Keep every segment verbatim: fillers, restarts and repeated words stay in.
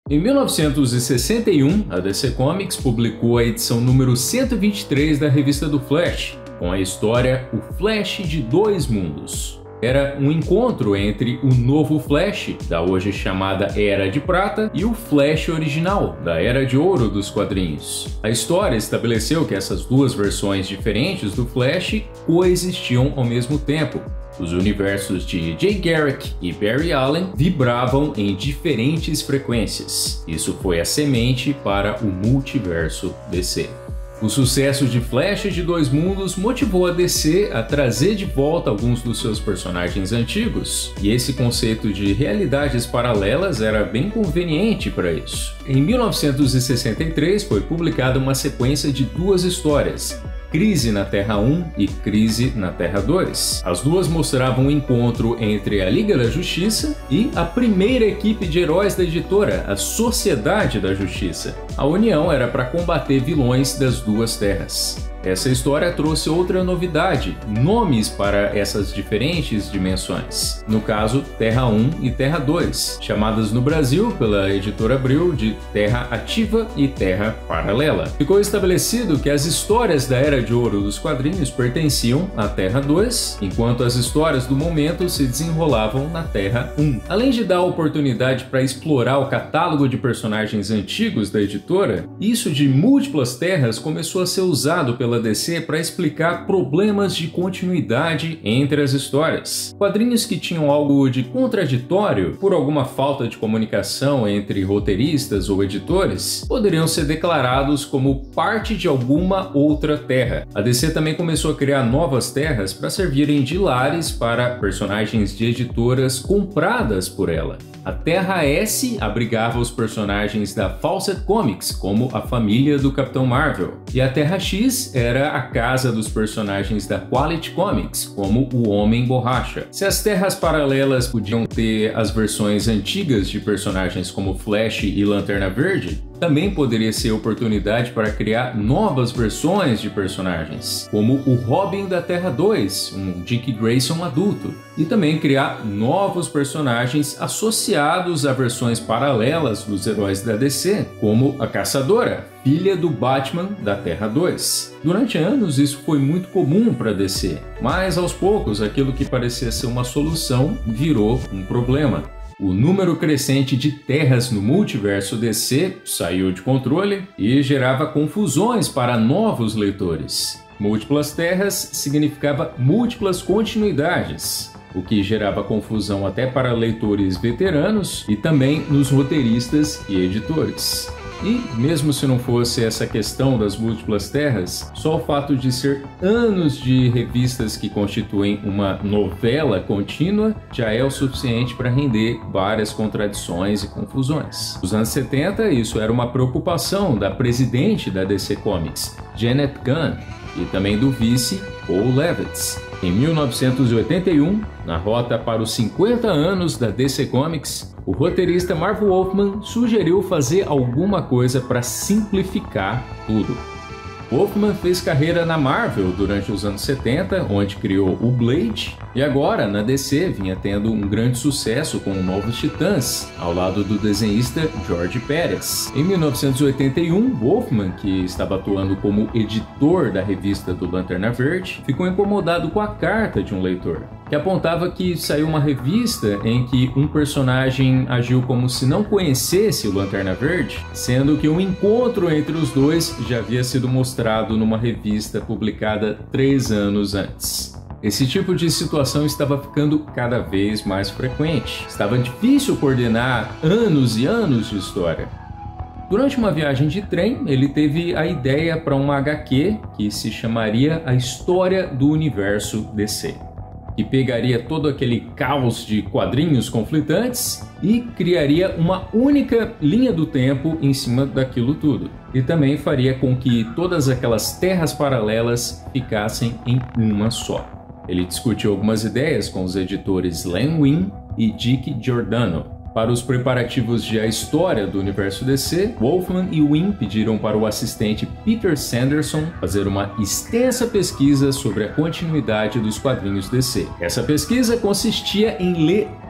Em mil novecentos e sessenta e um, a D C Comics publicou a edição número cento e vinte e três da revista do Flash, com a história O Flash de Dois Mundos. Era um encontro entre o novo Flash, da hoje chamada Era de Prata, e o Flash original, da Era de Ouro dos quadrinhos. A história estabeleceu que essas duas versões diferentes do Flash coexistiam ao mesmo tempo. Os universos de Jay Garrick e Barry Allen vibravam em diferentes frequências. Isso foi a semente para o multiverso D C. O sucesso de Flash de Dois Mundos motivou a D C a trazer de volta alguns dos seus personagens antigos, e esse conceito de realidades paralelas era bem conveniente para isso. Em mil novecentos e sessenta e três foi publicada uma sequência de duas histórias, Crise na Terra um e Crise na Terra dois. As duas mostravam um encontro entre a Liga da Justiça e a primeira equipe de heróis da editora, a Sociedade da Justiça. A união era para combater vilões das duas terras. Essa história trouxe outra novidade, nomes para essas diferentes dimensões. No caso, Terra um e Terra dois, chamadas no Brasil pela editora Abril de Terra Ativa e Terra Paralela. Ficou estabelecido que as histórias da Era de Ouro dos quadrinhos pertenciam à Terra dois, enquanto as histórias do momento se desenrolavam na Terra um. Além de dar oportunidade para explorar o catálogo de personagens antigos da editora, isso de múltiplas terras começou a ser usado pela D C para explicar problemas de continuidade entre as histórias. Quadrinhos que tinham algo de contraditório, por alguma falta de comunicação entre roteiristas ou editores, poderiam ser declarados como parte de alguma outra terra. A D C também começou a criar novas terras para servirem de lares para personagens de editoras compradas por ela. A Terra S abrigava os personagens da Fawcett Comics, como a família do Capitão Marvel, e a Terra X era a casa dos personagens da Quality Comics, como o Homem Borracha. Se as terras paralelas podiam ter as versões antigas de personagens como Flash e Lanterna Verde, também poderia ser oportunidade para criar novas versões de personagens, como o Robin da Terra dois, um Dick Grayson adulto, e também criar novos personagens associados a versões paralelas dos heróis da D C, como a Caçadora, filha do Batman da Terra dois. Durante anos isso foi muito comum para a D C, mas aos poucos aquilo que parecia ser uma solução virou um problema. O número crescente de terras no multiverso D C saiu de controle e gerava confusões para novos leitores. Múltiplas terras significava múltiplas continuidades, o que gerava confusão até para leitores veteranos e também nos roteiristas e editores. E, mesmo se não fosse essa questão das múltiplas terras, só o fato de ser anos de revistas que constituem uma novela contínua já é o suficiente para render várias contradições e confusões. Nos anos setenta, isso era uma preocupação da presidente da D C Comics, Janet Gunn, e também do vice, Paul Levitz. Em mil novecentos e oitenta e um, na rota para os cinquenta anos da D C Comics, o roteirista Marv Wolfman sugeriu fazer alguma coisa para simplificar tudo. Wolfman fez carreira na Marvel durante os anos setenta, onde criou o Blade, e agora na D C vinha tendo um grande sucesso com Novos Titãs, ao lado do desenhista George Pérez. Em mil novecentos e oitenta e um, Wolfman, que estava atuando como editor da revista do Lanterna Verde, ficou incomodado com a carta de um leitor, que apontava que saiu uma revista em que um personagem agiu como se não conhecesse o Lanterna Verde, sendo que um encontro entre os dois já havia sido mostrado numa revista publicada três anos antes. Esse tipo de situação estava ficando cada vez mais frequente. Estava difícil coordenar anos e anos de história. Durante uma viagem de trem, ele teve a ideia para uma agá quê que se chamaria A História do Universo D C, que pegaria todo aquele caos de quadrinhos conflitantes e criaria uma única linha do tempo em cima daquilo tudo. E também faria com que todas aquelas terras paralelas ficassem em uma só. Ele discutiu algumas ideias com os editores Len Wein e Dick Giordano. Para os preparativos de A História do Universo D C, Wolfman e Wein pediram para o assistente Peter Sanderson fazer uma extensa pesquisa sobre a continuidade dos quadrinhos D C. Essa pesquisa consistia em ler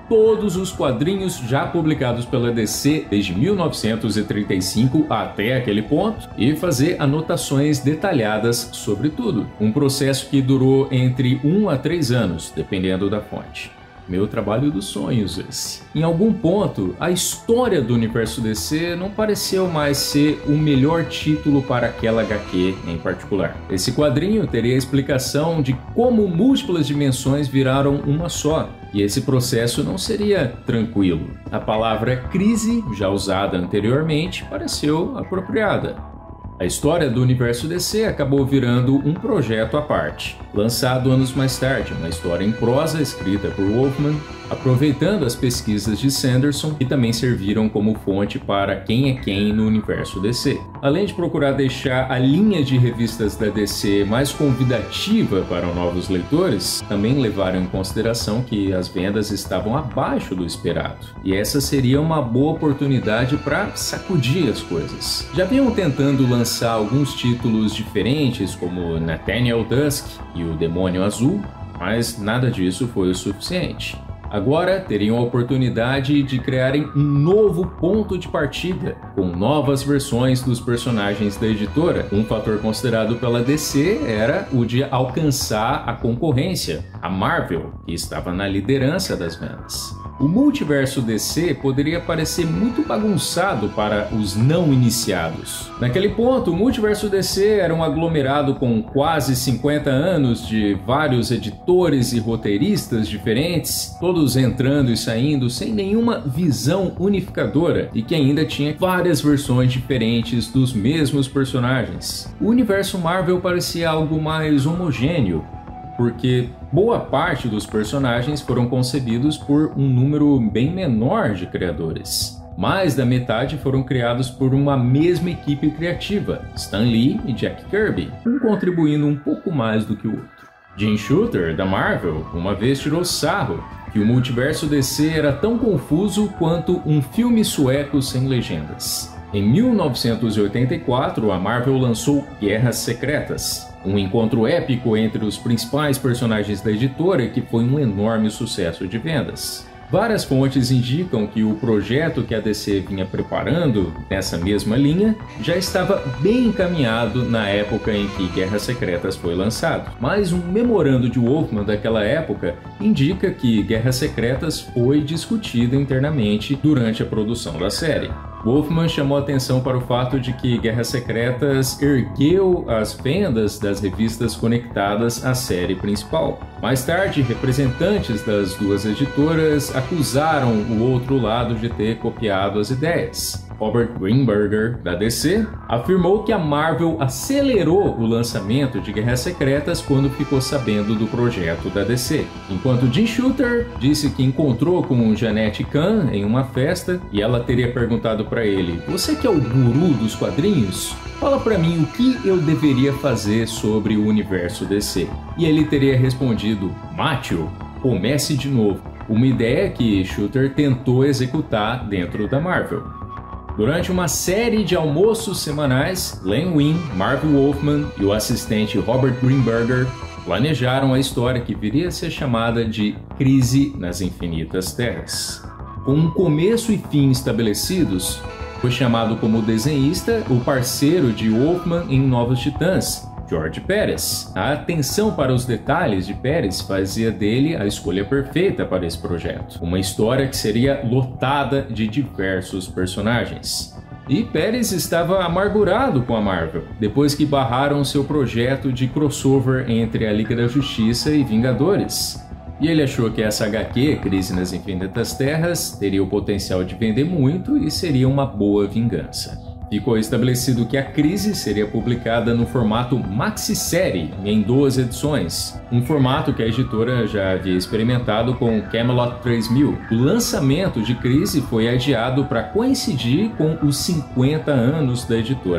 todos os quadrinhos já publicados pela D C desde mil novecentos e trinta e cinco até aquele ponto e fazer anotações detalhadas sobre tudo. Um processo que durou entre um a três anos, dependendo da fonte. Meu trabalho dos sonhos esse. Em algum ponto, a história do universo D C não pareceu mais ser o melhor título para aquela agá quê em particular. Esse quadrinho teria a explicação de como múltiplas dimensões viraram uma só, e esse processo não seria tranquilo. A palavra crise, já usada anteriormente, pareceu apropriada. A história do universo D C acabou virando um projeto à parte, lançado anos mais tarde, uma história em prosa escrita por Wolfman, aproveitando as pesquisas de Sanderson, que também serviram como fonte para quem é quem no universo D C. Além de procurar deixar a linha de revistas da D C mais convidativa para novos leitores, também levaram em consideração que as vendas estavam abaixo do esperado, e essa seria uma boa oportunidade para sacudir as coisas. Já vinham tentando lançar alguns títulos diferentes, como Nathaniel Dusk e o Demônio Azul, mas nada disso foi o suficiente. Agora teriam a oportunidade de criarem um novo ponto de partida, com novas versões dos personagens da editora. Um fator considerado pela D C era o de alcançar a concorrência, a Marvel, que estava na liderança das vendas. O multiverso D C poderia parecer muito bagunçado para os não iniciados. Naquele ponto, o multiverso D C era um aglomerado com quase cinquenta anos de vários editores e roteiristas diferentes, todos entrando e saindo sem nenhuma visão unificadora, e que ainda tinha várias versões diferentes dos mesmos personagens. O universo Marvel parecia algo mais homogêneo, porque boa parte dos personagens foram concebidos por um número bem menor de criadores. Mais da metade foram criados por uma mesma equipe criativa, Stan Lee e Jack Kirby, um contribuindo um pouco mais do que o outro. Jim Shooter, da Marvel, uma vez tirou sarro que o multiverso D C era tão confuso quanto um filme sueco sem legendas. Em mil novecentos e oitenta e quatro, a Marvel lançou Guerras Secretas, um encontro épico entre os principais personagens da editora que foi um enorme sucesso de vendas. Várias fontes indicam que o projeto que a D C vinha preparando nessa mesma linha já estava bem encaminhado na época em que Guerras Secretas foi lançado. Mas um memorando de Wolfman daquela época indica que Guerras Secretas foi discutido internamente durante a produção da série. Wolfman chamou atenção para o fato de que Guerras Secretas ergueu as vendas das revistas conectadas à série principal. Mais tarde, representantes das duas editoras acusaram o outro lado de ter copiado as ideias. Robert Greenberger, da D C, afirmou que a Marvel acelerou o lançamento de Guerras Secretas quando ficou sabendo do projeto da D C, enquanto Jim Shooter disse que encontrou com Jeanette Kahn em uma festa e ela teria perguntado para ele: "Você que é o guru dos quadrinhos? Fala para mim o que eu deveria fazer sobre o universo D C." E ele teria respondido: "Matthew, comece de novo." Uma ideia que Shooter tentou executar dentro da Marvel. Durante uma série de almoços semanais, Len Wein, Marv Wolfman e o assistente Robert Greenberger planejaram a história que viria a ser chamada de Crise nas Infinitas Terras. Com um começo e fim estabelecidos, foi chamado como desenhista o parceiro de Wolfman em Novos Titãs, George Pérez. A atenção para os detalhes de Pérez fazia dele a escolha perfeita para esse projeto. Uma história que seria lotada de diversos personagens. E Pérez estava amargurado com a Marvel, depois que barraram seu projeto de crossover entre a Liga da Justiça e Vingadores. E ele achou que essa agá quê, Crise nas Infinitas Terras, teria o potencial de vender muito e seria uma boa vingança. Ficou estabelecido que a Crise seria publicada no formato maxi-série, em duas edições, um formato que a editora já havia experimentado com Camelot três mil. O lançamento de Crise foi adiado para coincidir com os cinquenta anos da editora.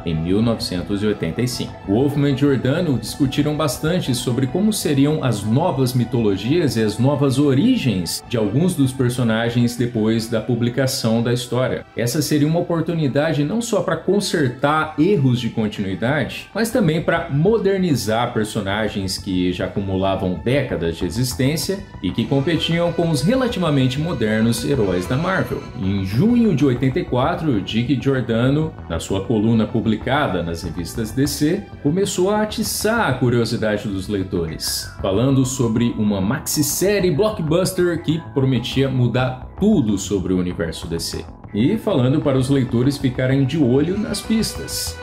em mil novecentos e oitenta e cinco. Wolfman e Giordano discutiram bastante sobre como seriam as novas mitologias e as novas origens de alguns dos personagens depois da publicação da história. Essa seria uma oportunidade não só para consertar erros de continuidade, mas também para modernizar personagens que já acumulavam décadas de existência e que competiam com os relativamente modernos heróis da Marvel. Em junho de oitenta e quatro, Dick Giordano, na sua coluna publicada nas revistas D C, começou a atiçar a curiosidade dos leitores, falando sobre uma maxi-série blockbuster que prometia mudar tudo sobre o universo D C, e falando para os leitores ficarem de olho nas pistas.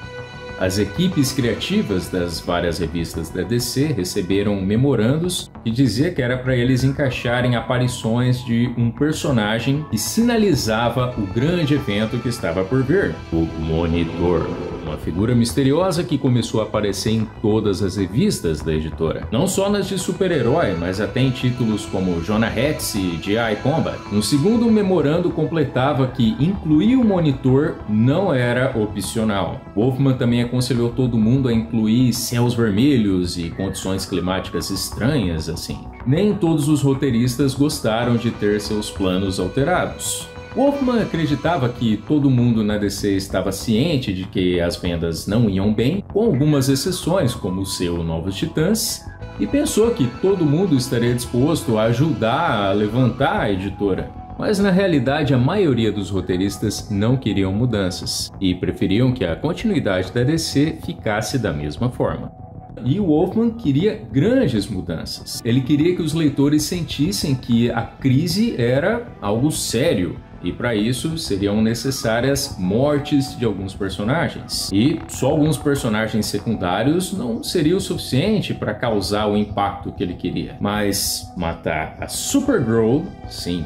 As equipes criativas das várias revistas da D C receberam memorandos que dizia que era para eles encaixarem aparições de um personagem que sinalizava o grande evento que estava por vir, o Monitor. Uma figura misteriosa que começou a aparecer em todas as revistas da editora. Não só nas de super-herói, mas até em títulos como Jonah Hex e G I Combat. Um segundo memorando completava que incluir o Monitor não era opcional. Wolfman também aconselhou todo mundo a incluir céus vermelhos e condições climáticas estranhas assim. Nem todos os roteiristas gostaram de ter seus planos alterados. Wolfman acreditava que todo mundo na D C estava ciente de que as vendas não iam bem, com algumas exceções, como o seu Novos Titãs, e pensou que todo mundo estaria disposto a ajudar a levantar a editora. Mas na realidade a maioria dos roteiristas não queriam mudanças, e preferiam que a continuidade da D C ficasse da mesma forma. E o Wolfman queria grandes mudanças. Ele queria que os leitores sentissem que a crise era algo sério. E para isso seriam necessárias mortes de alguns personagens. E só alguns personagens secundários não seria o suficiente para causar o impacto que ele queria. Mas matar a Supergirl, sim.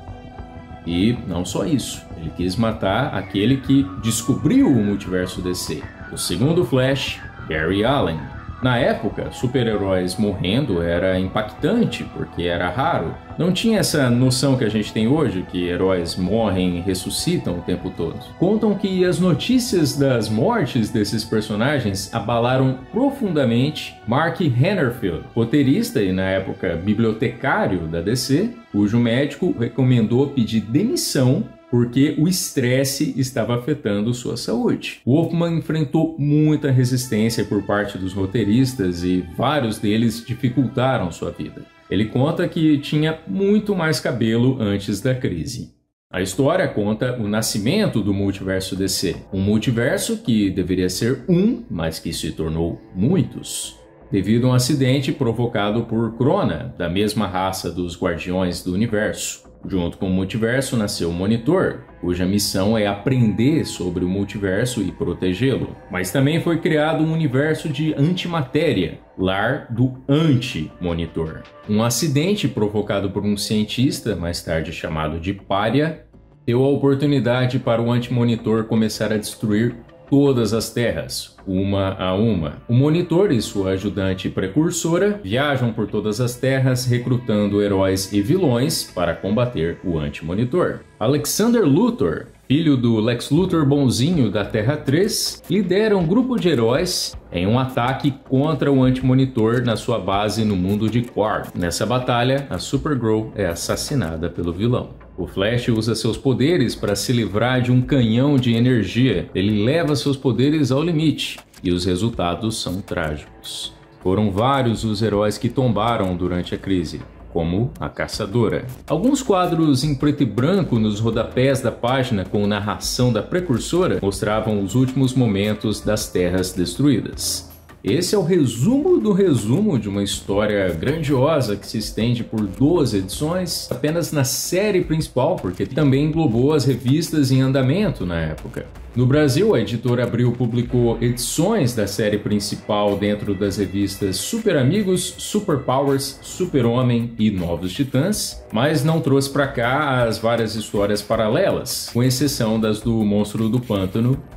E não só isso. Ele quis matar aquele que descobriu o multiverso D C. O segundo Flash, Barry Allen. Na época, super-heróis morrendo era impactante, porque era raro. Não tinha essa noção que a gente tem hoje, que heróis morrem e ressuscitam o tempo todo. Contam que as notícias das mortes desses personagens abalaram profundamente Mark Hanerfield, roteirista e na época bibliotecário da D C, cujo médico recomendou pedir demissão porque o estresse estava afetando sua saúde. Wolfman enfrentou muita resistência por parte dos roteiristas e vários deles dificultaram sua vida. Ele conta que tinha muito mais cabelo antes da crise. A história conta o nascimento do multiverso D C, um multiverso que deveria ser um, mas que se tornou muitos, devido a um acidente provocado por Krona, da mesma raça dos Guardiões do Universo. Junto com o multiverso nasceu o Monitor, cuja missão é aprender sobre o multiverso e protegê-lo. Mas também foi criado um universo de antimatéria, lar do anti-Monitor. Um acidente provocado por um cientista, mais tarde chamado de Pária, deu a oportunidade para o anti-Monitor começar a destruir todas as terras, uma a uma. O Monitor e sua ajudante precursora viajam por todas as terras recrutando heróis e vilões para combater o Anti-Monitor. Alexander Luthor, filho do Lex Luthor bonzinho da Terra três, lidera um grupo de heróis em um ataque contra o Anti-Monitor na sua base no mundo de Quark. Nessa batalha, a Supergirl é assassinada pelo vilão. O Flash usa seus poderes para se livrar de um canhão de energia. Ele leva seus poderes ao limite e os resultados são trágicos. Foram vários os heróis que tombaram durante a crise, como a Caçadora. Alguns quadros em preto e branco nos rodapés da página com narração da precursora mostravam os últimos momentos das terras destruídas. Esse é o resumo do resumo de uma história grandiosa que se estende por doze edições, apenas na série principal, porque também englobou as revistas em andamento na época. No Brasil, a editora Abril publicou edições da série principal dentro das revistas Super Amigos, Super Powers, Super Homem e Novos Titãs, mas não trouxe para cá as várias histórias paralelas, com exceção das do Monstro do Pântano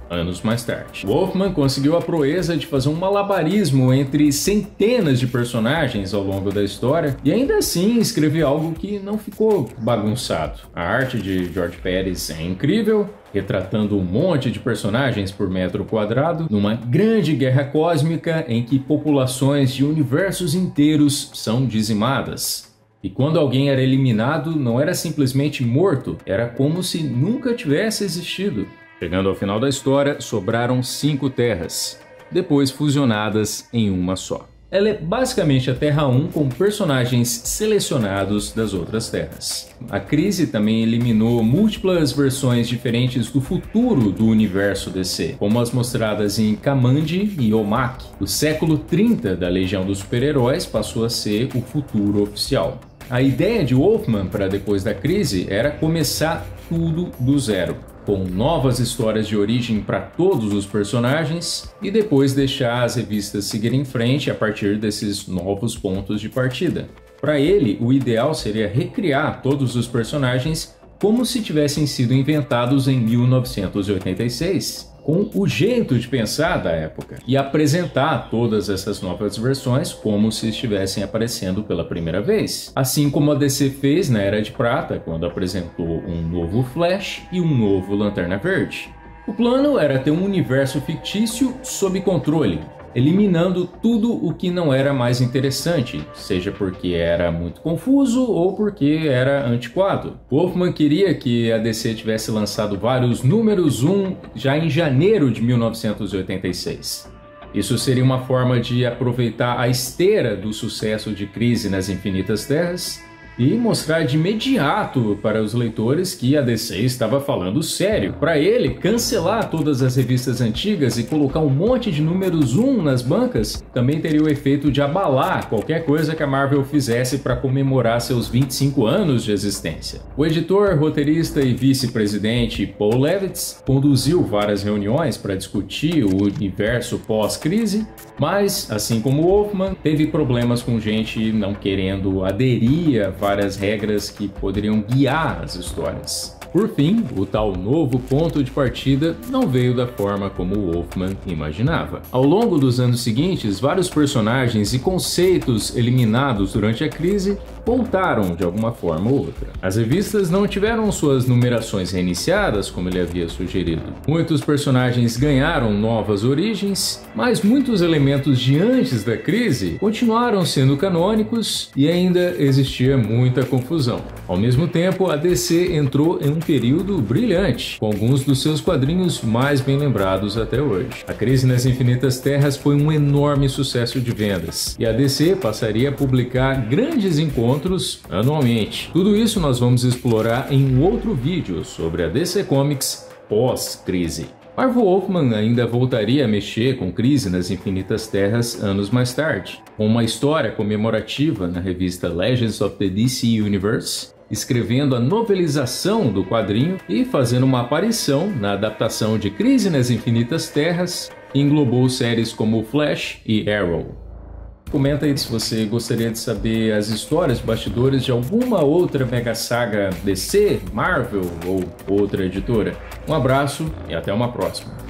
anos mais tarde. Wolfman conseguiu a proeza de fazer um malabarismo entre centenas de personagens ao longo da história e ainda assim escreveu algo que não ficou bagunçado. A arte de George Pérez é incrível, retratando um monte de personagens por metro quadrado numa grande guerra cósmica em que populações de universos inteiros são dizimadas. E quando alguém era eliminado, não era simplesmente morto, era como se nunca tivesse existido. Chegando ao final da história, sobraram cinco terras, depois fusionadas em uma só. Ela é basicamente a Terra um com personagens selecionados das outras terras. A crise também eliminou múltiplas versões diferentes do futuro do universo D C, como as mostradas em Kamandi e Omak. O século trinta da Legião dos Super-Heróis passou a ser o futuro oficial. A ideia de Wolfman para depois da crise era começar tudo do zero, com novas histórias de origem para todos os personagens e depois deixar as revistas seguirem em frente a partir desses novos pontos de partida. Para ele, o ideal seria recriar todos os personagens como se tivessem sido inventados em mil novecentos e oitenta e seis, com o jeito de pensar da época, e apresentar todas essas novas versões como se estivessem aparecendo pela primeira vez. Assim como a D C fez na Era de Prata, quando apresentou um novo Flash e um novo Lanterna Verde. O plano era ter um universo fictício sob controle, eliminando tudo o que não era mais interessante, seja porque era muito confuso ou porque era antiquado. Wolfman queria que a D C tivesse lançado vários números um já em janeiro de mil novecentos e oitenta e seis. Isso seria uma forma de aproveitar a esteira do sucesso de Crise nas Infinitas Terras e mostrar de imediato para os leitores que a D C estava falando sério. Para ele, cancelar todas as revistas antigas e colocar um monte de números um nas bancas também teria o efeito de abalar qualquer coisa que a Marvel fizesse para comemorar seus vinte e cinco anos de existência. O editor, roteirista e vice-presidente Paul Levitz conduziu várias reuniões para discutir o universo pós-crise, mas, assim como Wolfman, teve problemas com gente não querendo aderir a várias regras que poderiam guiar as histórias. Por fim, o tal novo ponto de partida não veio da forma como Wolfman imaginava. Ao longo dos anos seguintes, vários personagens e conceitos eliminados durante a crise voltaram de alguma forma ou outra. As revistas não tiveram suas numerações reiniciadas, como ele havia sugerido. Muitos personagens ganharam novas origens, mas muitos elementos de antes da crise continuaram sendo canônicos e ainda existia muita confusão. Ao mesmo tempo, a D C entrou em um período brilhante, com alguns dos seus quadrinhos mais bem lembrados até hoje. A Crise nas Infinitas Terras foi um enorme sucesso de vendas, e a D C passaria a publicar grandes encontros anualmente. Tudo isso nós vamos explorar em um outro vídeo sobre a D C Comics pós-crise. Marv Wolfman ainda voltaria a mexer com Crise nas Infinitas Terras anos mais tarde, com uma história comemorativa na revista Legends of the D C Universe, escrevendo a novelização do quadrinho e fazendo uma aparição na adaptação de Crise nas Infinitas Terras, que englobou séries como Flash e Arrow. Comenta aí se você gostaria de saber as histórias de bastidores de alguma outra mega saga D C, Marvel ou outra editora. Um abraço e até uma próxima.